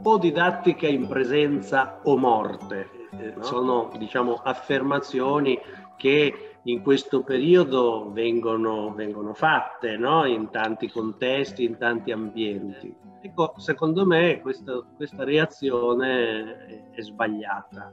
o didattica in presenza o morte. Sono, diciamo, affermazioni che in questo periodo vengono fatte, no? In tanti contesti, in tanti ambienti. Ecco, secondo me questa reazione è sbagliata,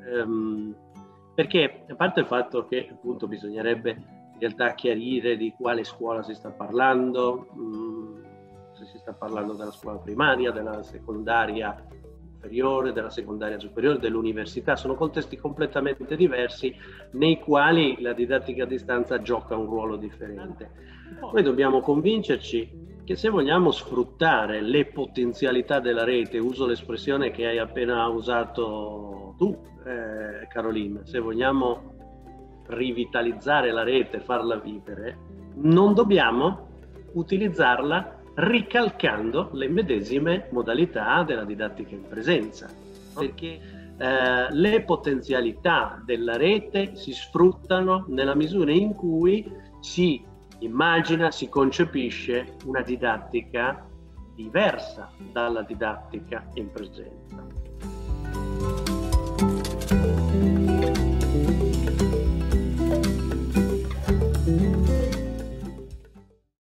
perché a parte il fatto che appunto bisognerebbe in realtà chiarire di quale scuola si sta parlando, se si sta parlando della scuola primaria, della secondaria inferiore, della secondaria superiore, dell'università, sono contesti completamente diversi nei quali la didattica a distanza gioca un ruolo differente. Noi dobbiamo convincerci che se vogliamo sfruttare le potenzialità della rete, uso l'espressione che hai appena usato tu, Caroline, se vogliamo rivitalizzare la rete, farla vivere, non dobbiamo utilizzarla ricalcando le medesime modalità della didattica in presenza, perché le potenzialità della rete si sfruttano nella misura in cui si immagina, si concepisce una didattica diversa dalla didattica in presenza.